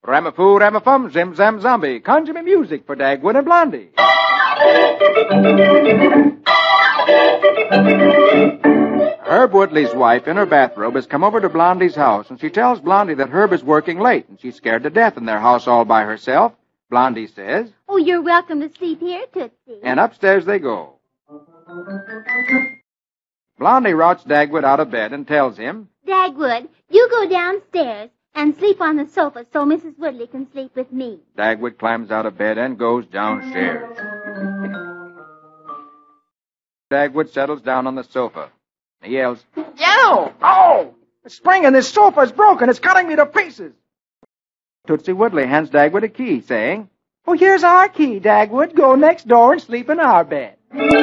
Ramafoo, ramafum, zim zam zombie. Conjure me music for Dagwood and Blondie. Herb Woodley's wife in her bathrobe has come over to Blondie's house, and she tells Blondie that Herb is working late, and she's scared to death in their house all by herself. Blondie says, "Oh, you're welcome to sleep here, Tootsie." And upstairs they go. Blondie routs Dagwood out of bed and tells him, "Dagwood, you go downstairs and sleep on the sofa so Mrs. Woodley can sleep with me." Dagwood climbs out of bed and goes downstairs. Dagwood settles down on the sofa. He yells, "Yow! Oh! The spring in this sofa is broken. It's cutting me to pieces." Tootsie Woodley hands Dagwood a key, saying, "Oh, here's our key, Dagwood. Go next door and sleep in our bed."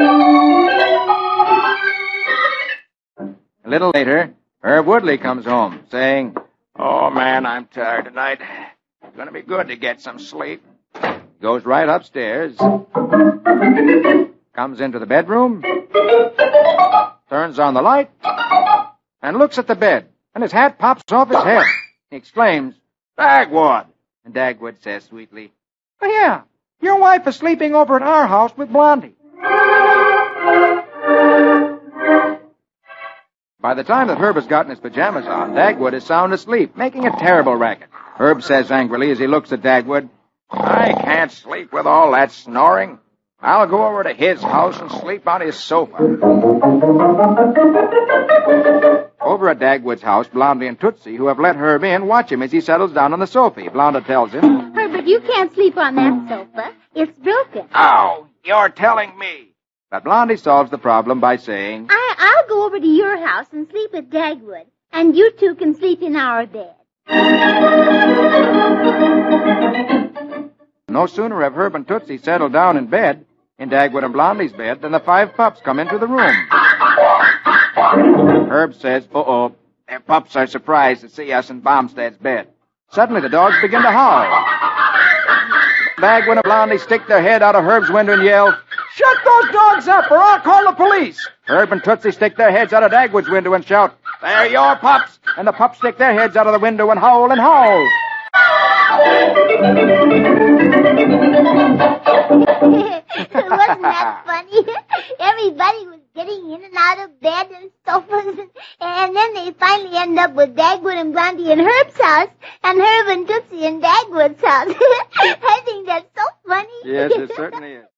A little later, Herb Woodley comes home, saying, "Oh, man, I'm tired tonight. It's going to be good to get some sleep." Goes right upstairs, comes into the bedroom, turns on the light, and looks at the bed, and his hat pops off his head. He exclaims, "Dagwood!" And Dagwood says sweetly, "Oh, yeah, your wife is sleeping over at our house with Blondie." By the time that Herb has gotten his pajamas on, Dagwood is sound asleep, making a terrible racket. Herb says angrily as he looks at Dagwood, "I can't sleep with all that snoring. I'll go over to his house and sleep on his sofa." Over at Dagwood's house, Blondie and Tootsie, who have let Herb in, watch him as he settles down on the sofa. Blondie tells him, "Herbert, you can't sleep on that sofa. It's broken." "Oh, you're telling me." But Blondie solves the problem by saying, I'll go over to your house and sleep with Dagwood, and you two can sleep in our bed." No sooner have Herb and Tootsie settled down in bed, in Dagwood and Blondie's bed, than the 5 pups come into the room. Herb says, "Uh-oh, their pups are surprised to see us in Bombstead's bed." Suddenly the dogs begin to howl. Dagwood and Blondie stick their head out of Herb's window and yell, "Shut those dogs up or I'll call the police!" Herb and Tootsie stick their heads out of Dagwood's window and shout, "They're your pups!" And the pups stick their heads out of the window and howl and howl. Wasn't that funny? Everybody was getting in and out of bed and sofas, and then they finally end up with Dagwood and Blondie in Herb's house, and Herb and Tootsie in Dagwood's house. I think that's so funny. Yes, it certainly is.